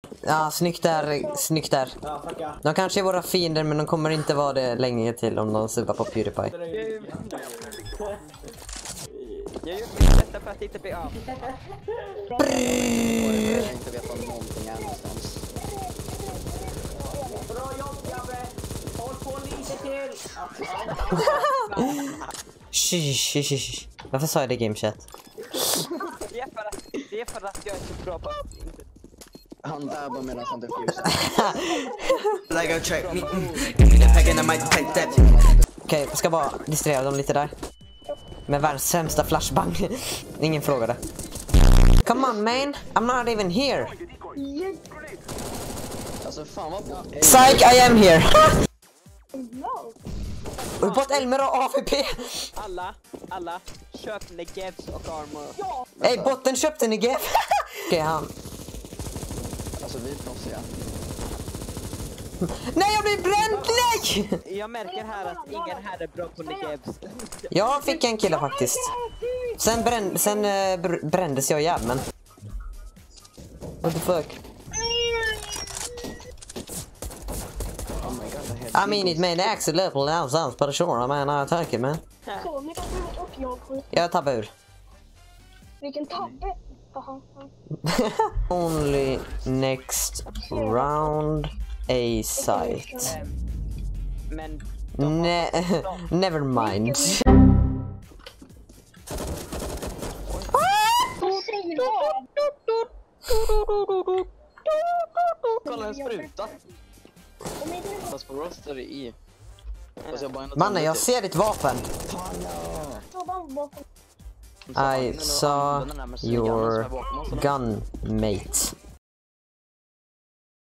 Ja, snyggt där, snyggt där. Ja, fucka. De kanske är våra fiender, men de kommer inte vara det länge till om de subbar på PewDiePie. Jag gör mitt bästa för att inte bli av. Jag inte vet om någonting är någonstans. Bra jobb, Gabbe! Håll på lite till! Shh. Varför sa jag det i gamechat? Det är för att jag är så bra på att inte... Han dabbar medan han diffusar. Like a track. Okej, jag ska bara distrahera dem lite där. Med världens sämsta flashbang. Ingen frågade. Come on man, I'm not even here. Alltså fan vad bra. Psych, I am here. Och bort Elmer och AVP. Alla köp negevs och armor. Ey, botten köpte Negev. Okej, han. Alltså vi är proffsiga. Nej, jag blir bränd, nej! Jag märker här att ingen här är bra på negevs. Jag fick en kille faktiskt. Sen brändes jag ihjäl, men... What the fuck? Oh my god, det I här mean, it made exit level någonstans på the shore, man. I take it, man. Så, ni kan ta upp jag skjuter. Jag tappar ur. Vilken tabbe? Jaha. Only next round a site. Men Never mind. kolla en spruta. Fast på roster i. Fast jag bara ändå Mannen, jag ser ditt vapen. I saw your gun, mate.